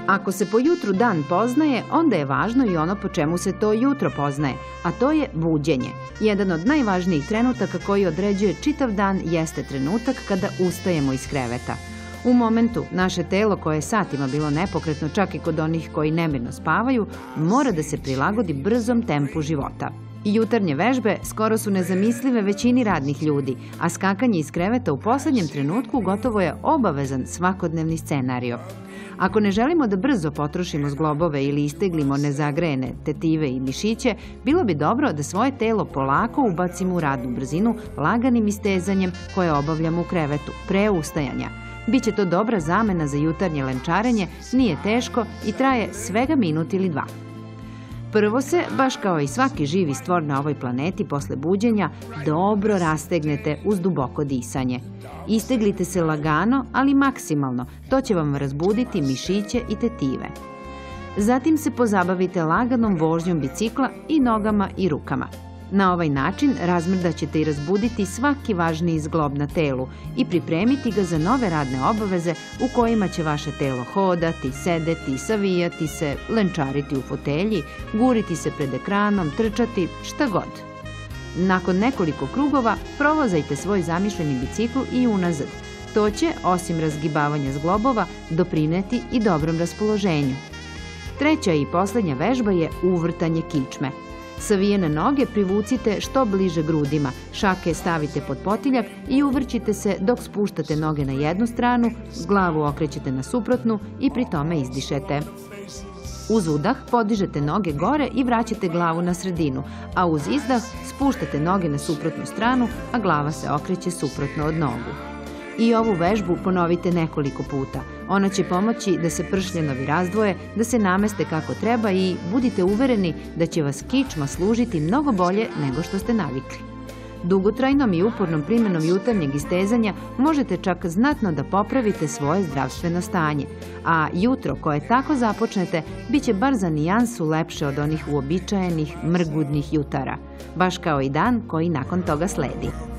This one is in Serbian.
Ako se po jutru dan poznaje, onda je važno i ono po čemu se to jutro poznaje, a to je buđenje. Jedan od najvažnijih trenutaka koji određuje čitav dan jeste trenutak kada ustajemo iz kreveta. U momentu naše telo, koje je satima bilo nepokretno čak i kod onih koji nemirno spavaju, mora da se prilagodi brzom tempu života. Jutarnje vežbe skoro su nezamislive većini radnih ljudi, a skakanje iz kreveta u poslednjem trenutku gotovo je obavezan svakodnevni scenario. Ako ne želimo da brzo potrošimo zglobove ili isteglimo nezagrejene tetive i mišiće, bilo bi dobro da svoje telo polako ubacimo u radnu brzinu laganim istezanjem koje obavljamo u krevetu, pre ustajanja. Biće to dobra zamena za jutarnje lenčarenje, nije teško i traje svega minut ili dva. Prvo se, baš kao i svaki živi stvor na ovoj planeti posle buđenja, dobro rastegnete uz duboko disanje. Isteglite se lagano, ali maksimalno, to će vam razbuditi mišiće i tetive. Zatim se pozabavite laganom vožnjom bicikla i nogama i rukama. Na ovaj način razmrdaćete i razbuditi svaki važniji zglob na telu i pripremiti ga za nove radne obaveze u kojima će vaše telo hodati, sedeti, savijati se, lenčariti u fotelji, guriti se pred ekranom, trčati, šta god. Nakon nekoliko krugova provozajte svoj zamišljeni bicikl i unazad. To će, osim razgibavanja zglobova, doprineti i dobrom raspoloženju. Treća i poslednja vežba je uvrtanje kičme. Savijene noge privucite što bliže grudima, šake stavite pod potiljak i uvrćite se dok spuštate noge na jednu stranu, glavu okrećete na suprotnu i pri tome izdišete. Uz udah podižete noge gore i vraćate glavu na sredinu, a uz izdah spuštate noge na suprotnu stranu, a glava se okreće suprotno od nogu. I ovu vežbu ponovite nekoliko puta. Ona će pomoći da se pršljenovi razdvoje, da se nameste kako treba i budite uvereni da će vas kičma služiti mnogo bolje nego što ste navikli. Dugotrajnom i upornom primenom jutarnjeg istezanja možete čak znatno da popravite svoje zdravstveno stanje, a jutro koje tako započnete biće bar za nijansu lepše od onih uobičajenih mrgudnih jutara, baš kao i dan koji nakon toga sledi.